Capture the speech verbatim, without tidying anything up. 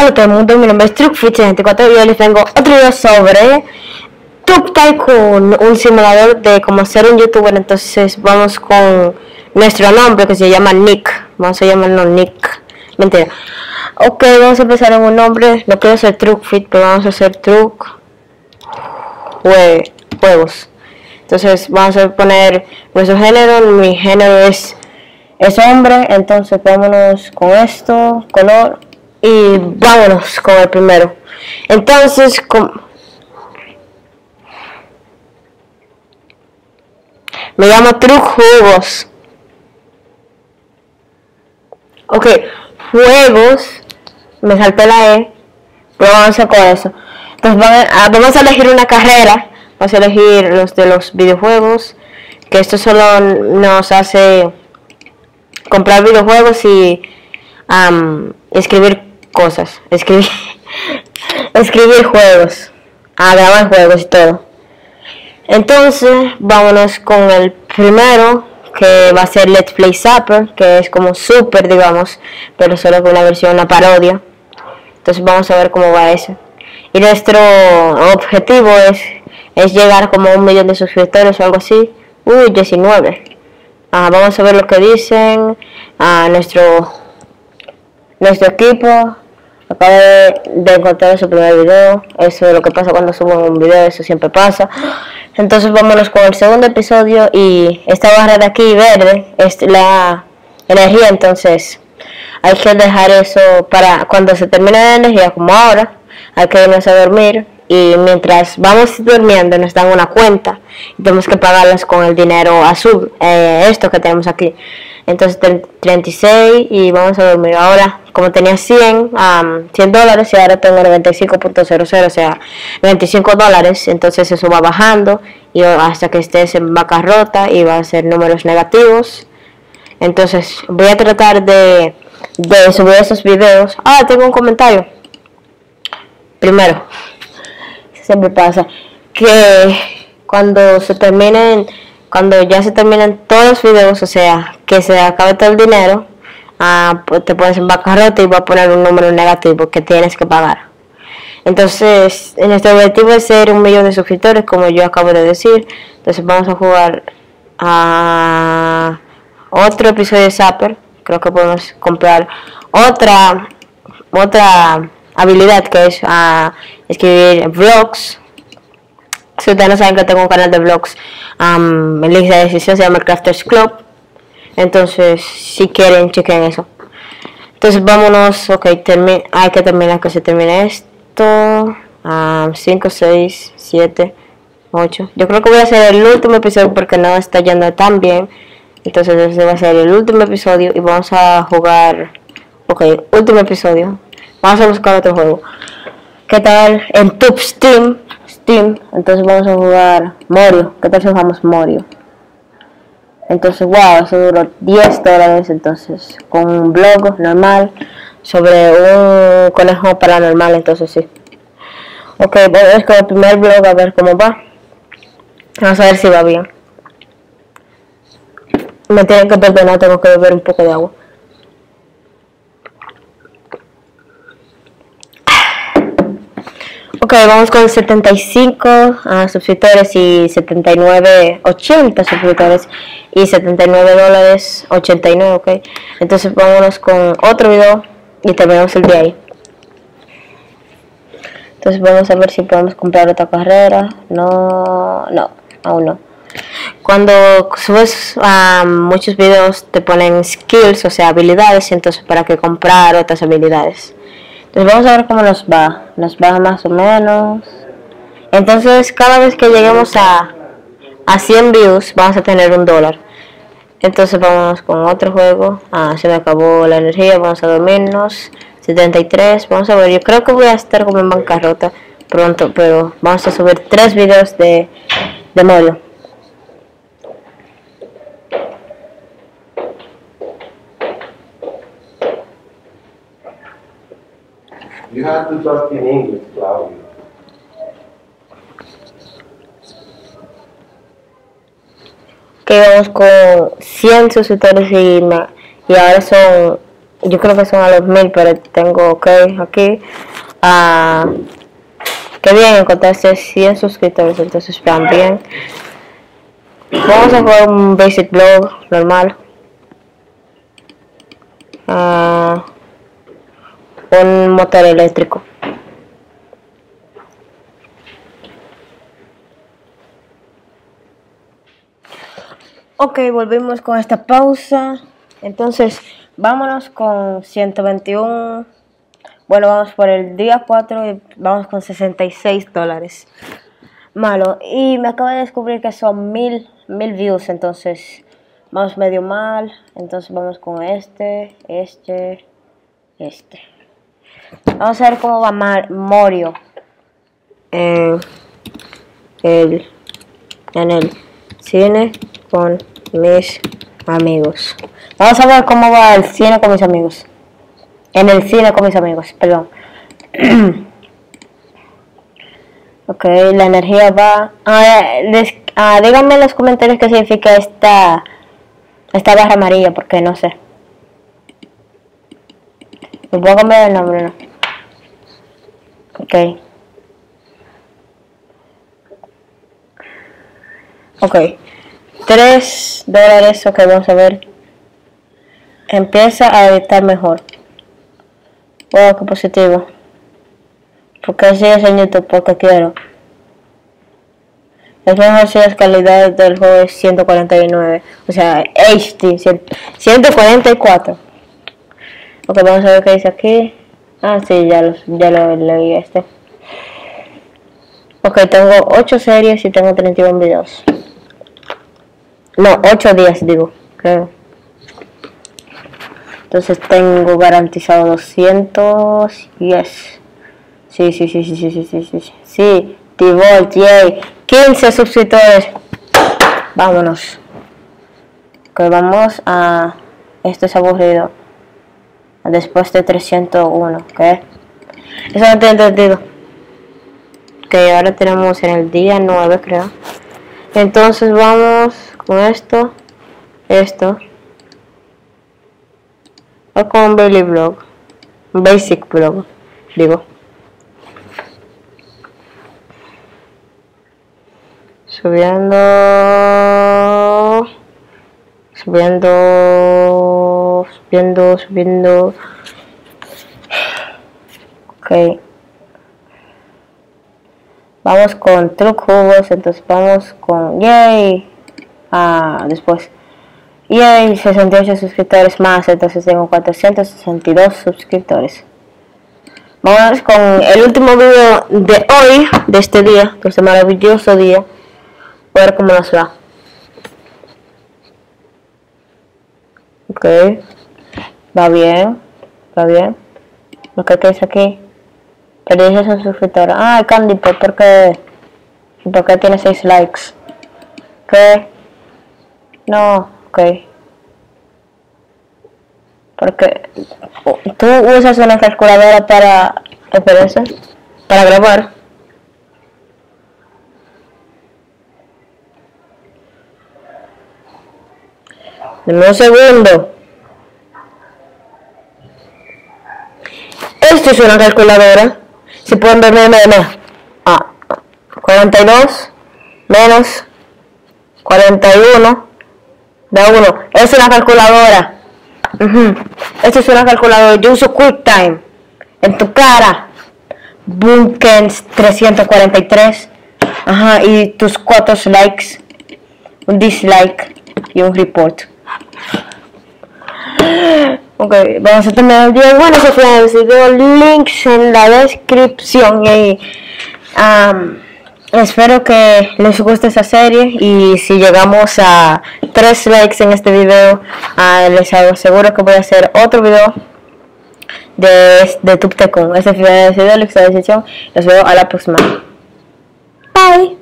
Hola todo el mundo, mi nombre es Truckfit sesenta y cuatro y hoy les tengo otro video sobre Truck Tycoon, un simulador de cómo ser un youtuber. Entonces vamos con nuestro nombre que se llama Nick. Vamos a llamarlo Nick. Mentira. Ok, vamos a empezar en un nombre. No quiero ser Truckfit, pero vamos a hacer Truck Jue Juegos. Entonces vamos a poner nuestro género. Mi género es, es hombre. Entonces vámonos con esto, color. Y vámonos con el primero. Entonces, con... me llamo Truck Juegos. Ok, juegos. Me salté la E. Pero vamos a hacer con eso. Entonces vamos a elegir una carrera. Vamos a elegir los de los videojuegos. Que esto solo nos hace comprar videojuegos y um, escribir cosas, escribir escribir juegos, a grabar juegos y todo. Entonces vámonos con el primero, que va a ser Let's Play Zapper, que es como Super, digamos, pero solo con una versión, una parodia. Entonces vamos a ver cómo va eso. Y nuestro objetivo es, es llegar como a un millón de suscriptores o algo así. Uy, diecinueve. Ah, vamos a ver lo que dicen. Ah, nuestro nuestro equipo acaba de, de encontrar su primer video. Eso es lo que pasa cuando subo un video, eso siempre pasa. Entonces vámonos con el segundo episodio. Y esta barra de aquí verde es la energía. Entonces hay que dejar eso para cuando se termine la energía, como ahora. Hay que irnos a dormir. Y mientras vamos durmiendo nos dan una cuenta y tenemos que pagarlas con el dinero azul, eh, esto que tenemos aquí. Entonces treinta y seis y vamos a dormir. Ahora, como tenía cien, um, cien dólares y ahora tengo noventa y cinco punto cero cero, o sea, noventa y cinco dólares. Entonces eso va bajando y hasta que estés en bancarrota y va a ser números negativos. Entonces voy a tratar de, de subir esos videos. Ah, tengo un comentario. Primero, siempre pasa que cuando se terminen, cuando ya se terminan todos los videos, o sea, que se acabe todo el dinero, ah, pues te pones en bancarrota y va a poner un número negativo que tienes que pagar. Entonces, nuestro objetivo es ser un millón de suscriptores, como yo acabo de decir. Entonces vamos a jugar a otro episodio de Zapper. Creo que podemos comprar otra otra habilidad, que es uh, escribir vlogs. Si ustedes no saben que tengo un canal de vlogs, um, el link de descripción se llama Crafters Club. Entonces si quieren, chequen eso. Entonces vámonos. Ok, hay que terminar que se termine esto. um, cinco, seis, siete, ocho. Yo creo que voy a hacer el último episodio porque no está yendo tan bien. Entonces ese va a ser el último episodio y vamos a jugar. Ok, último episodio. Vamos a buscar otro juego. ¿Qué tal? En Tube Steam. Steam. Entonces vamos a jugar Morio. ¿Qué tal si jugamos Morio? Entonces, wow, eso duró diez dólares. Entonces, con un blog normal sobre un conejo paranormal. Entonces, sí. Ok, vamos con el primer blog a ver cómo va. Vamos a ver si va bien. Me tienen que perdonar, tengo que beber un poco de agua. Ok, vamos con setenta y cinco uh, suscriptores y setenta y nueve, ochenta suscriptores y setenta y nueve dólares, ochenta y nueve, ok. Entonces vámonos con otro video y terminamos el día ahí. Entonces vamos a ver si podemos comprar otra carrera. No, no, aún no. Cuando subes uh, muchos videos te ponen skills, o sea, habilidades, entonces para que comprar otras habilidades. Entonces vamos a ver cómo nos va. Nos va más o menos. Entonces cada vez que lleguemos a, a cien views vamos a tener un dólar. Entonces vamos con otro juego. Ah, se me acabó la energía. Vamos a dormirnos. setenta y tres. Vamos a ver. Yo creo que voy a estar como en bancarrota pronto. Pero vamos a subir tres videos de, de Morio. You have to talk in English, Claudio. Que vamos con cien suscriptores y, y ahora son yo creo que son a los mil, pero tengo ok aquí. Ah, qué bien, encontraste cien suscriptores, entonces van bien. Vamos a jugar un basic blog normal. Ah, un motor eléctrico. Ok, volvimos con esta pausa. Entonces, vámonos con ciento veintiuno. Bueno, vamos por el día cuatro y vamos con sesenta y seis dólares. Malo. Y me acabo de descubrir que son mil, mil views. Entonces, vamos medio mal. Entonces, vamos con este, este, este. Vamos a ver cómo va Mar Morio en el, en el cine con mis amigos. Vamos a ver cómo va el cine con mis amigos. En el cine con mis amigos, perdón. Ok, la energía va. Ah, les, ah, díganme en los comentarios qué significa esta, esta barra amarilla, porque no sé. Me puedo cambiar el nombre, ¿no? Ok. Ok. tres dólares, ok, vamos a ver. Empieza a editar mejor. Wow, qué positivo. Porque sigues en YouTube, porque quiero. Es mejor si la calidad del juego es ciento cuarenta y nueve. O sea, H D, ciento cuarenta y cuatro. Ok, vamos a ver qué dice aquí. Ah, sí, ya lo, ya lo leí este. Ok, tengo ocho series y tengo treinta y uno videos. No, ocho días digo, creo. Entonces tengo garantizado doscientos. Yes. Sí, sí, sí, sí, sí, sí, sí, sí. Sí, T-Volt, yay. quince suscriptores. Vámonos. Ok, vamos a... Esto es aburrido. Después de trescientos uno, ¿ok? Eso no te he entendido. Ok, ahora tenemos en el día nueve, creo. Entonces vamos con esto. Esto. O con un Daily Blog. Un Basic Blog, digo. Subiendo. Subiendo. Subiendo, subiendo. Ok. Vamos con True Cubos, entonces vamos con Yay. Ah, después. Yay, sesenta y ocho suscriptores más, entonces tengo cuatrocientos sesenta y dos suscriptores. Vamos con el último video de hoy, de este día, de este maravilloso día. A ver cómo nos va. Ok. Va bien. Va bien. Lo que es aquí. Pero dice su suscriptora. Ah, Candy, ¿por qué? ¿Por qué tiene seis likes? ¿Qué? No, ok. Porque tú usas una calculadora para eso, para grabar. Dame un segundo. Esto es una calculadora. Si pueden ver, me, me, me. Ah, cuarenta y dos menos cuarenta y uno da uno. Es una calculadora. Uh-huh. Esto es una calculadora. Yo uso QuickTime. En tu cara. Bunkens trescientos cuarenta y tres. Ajá, y tus cuatro likes. Un dislike y un report. Ok, vamos a terminar el video. Bueno, eso fue el video. Links en la descripción. Y um, espero que les guste esta serie. Y si llegamos a tres likes en este video, uh, les aseguro que voy a hacer otro video de, de TubTecon. Este fue el video, la descripción. Los veo a la próxima. Bye.